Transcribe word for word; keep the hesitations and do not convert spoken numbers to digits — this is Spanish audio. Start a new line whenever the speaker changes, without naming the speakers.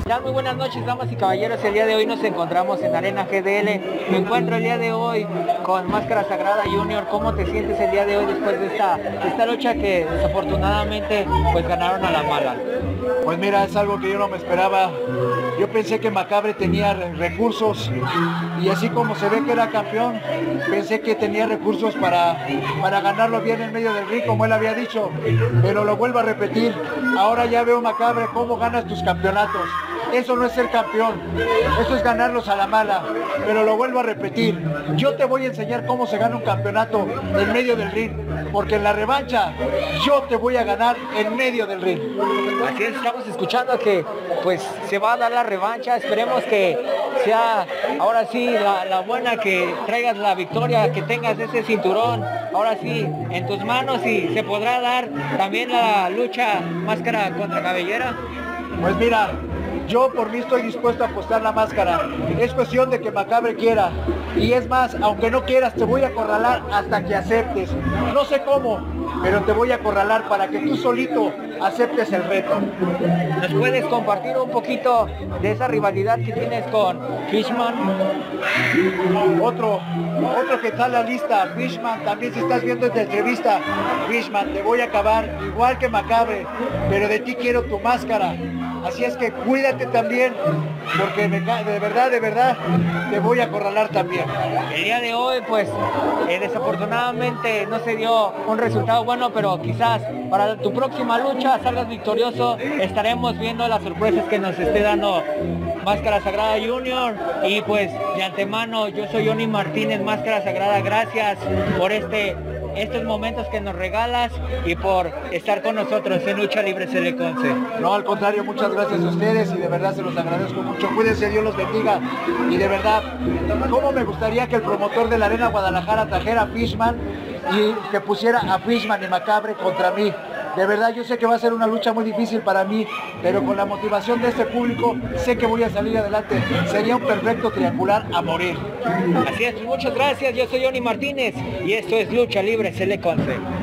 tal? Muy buenas noches, damas y caballeros. El día de hoy nos encontramos en Arena G D L. Me encuentro el día de hoy con Máscara Sagrada Junior. ¿Cómo te sientes el día de hoy después de esta, de esta lucha que desafortunadamente pues ganaron a la mala?
Pues mira, es algo que yo no me esperaba. Yo pensé que Macabre tenía recursos y así como se ve que era campeón, pensé que tenía recursos para, para ganarlo bien en medio del ring, como él había dicho, pero lo vuelvo a repetir. Ahora ya veo, Macabre, cómo ganas tus campeonatos. Eso no es ser campeón, eso es ganarlos a la mala, pero lo vuelvo a repetir. Yo te voy a enseñar cómo se gana un campeonato en medio del ring, porque en la revancha yo te voy a ganar en medio del ring.
Así es, estamos escuchando que pues se va a dar la revancha. Esperemos que sea ahora sí la, la buena, que traigas la victoria, que tengas ese cinturón ahora sí en tus manos, y se podrá dar también la lucha Máscara contra Cabellera.
Pues mira, yo por mí estoy dispuesto a apostar la máscara. Es cuestión de que Macabre quiera. Y es más, aunque no quieras, te voy a acorralar hasta que aceptes. No sé cómo, pero te voy a acorralar para que tú solito aceptes el reto.
¿Nos puedes compartir un poquito de esa rivalidad que tienes con Fishman?
Otro, otro que está en la lista, Fishman. También, si estás viendo esta entrevista, Fishman, te voy a acabar igual que Macabre, pero de ti quiero tu máscara. Así es que cuídate también, porque me, de verdad, de verdad, te voy a acorralar también.
El día de hoy, pues, eh, desafortunadamente no se dio un resultado bueno, pero quizás para tu próxima lucha salgas victorioso. Estaremos viendo las sorpresas que nos esté dando Máscara Sagrada Junior. Y pues, de antemano, yo soy Johnny Martínez, Máscara Sagrada. Gracias por este... estos momentos que nos regalas y por estar con nosotros en Lucha Libre C L once.
No, al contrario, muchas gracias a ustedes y de verdad se los agradezco mucho. Cuídense, Dios los bendiga. Y de verdad, cómo me gustaría que el promotor de la Arena Guadalajara trajera a Fishman y que pusiera a Fishman y Macabre contra mí. De verdad, yo sé que va a ser una lucha muy difícil para mí, pero con la motivación de este público sé que voy a salir adelante. Sería un perfecto triangular a morir.
Así es, muchas gracias. Yo soy Johnny Martínez y esto es Lucha Libre C L once.